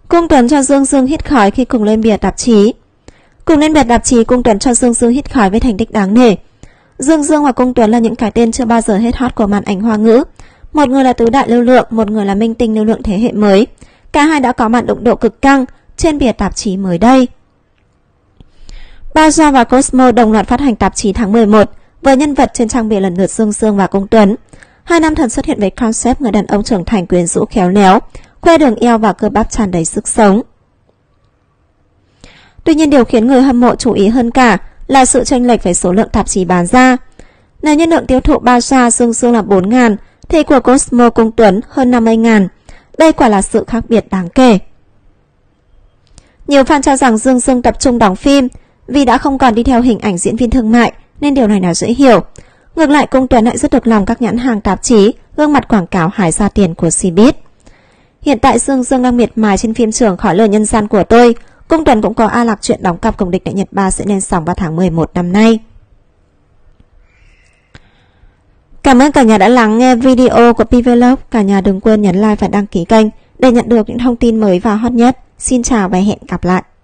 Cung Tuấn cho Dương Dương hít khói khi cùng lên bìa tạp chí. Cùng lên bìa tạp chí, Cung Tuấn cho Dương Dương hít khói với thành tích đáng nể. Dương Dương và Cung Tuấn là những cái tên chưa bao giờ hết hot của màn ảnh Hoa ngữ. Một người là tứ đại lưu lượng, một người là minh tinh lưu lượng thế hệ mới. Cả hai đã có màn đụng độ cực căng trên bìa tạp chí mới đây. Baja và Cosmo đồng loạt phát hành tạp chí tháng 11 với nhân vật trên trang bìa lần lượt Dương Dương và Cung Tuấn. Hai nam thần xuất hiện với concept người đàn ông trưởng thành quyến rũ khéo léo, khoe đường eo và cơ bắp tràn đầy sức sống. Tuy nhiên điều khiến người hâm mộ chú ý hơn cả là sự chênh lệch về số lượng tạp chí bán ra. Nếu như lượng tiêu thụ Baja Dương Dương là 4.000 thì của Cosmo Cung Tuấn hơn 50.000. Đây quả là sự khác biệt đáng kể. Nhiều fan cho rằng Dương Dương tập trung đóng phim vì đã không còn đi theo hình ảnh diễn viên thương mại nên điều này là dễ hiểu. Ngược lại, Cung Tuấn lại rất được lòng các nhãn hàng tạp chí, gương mặt quảng cáo hái ra tiền của Cbiz. Hiện tại Dương Dương đang miệt mài trên phim trường Khỏi Lời Nhân Gian Của Tôi. Cung Tuấn cũng có a lạc chuyện đóng cặp cùng địch đại Nhật 3 sẽ lên sóng vào tháng 11 năm nay. Cảm ơn cả nhà đã lắng nghe video của Pvlog. Cả nhà đừng quên nhấn like và đăng ký kênh để nhận được những thông tin mới và hot nhất. Xin chào và hẹn gặp lại.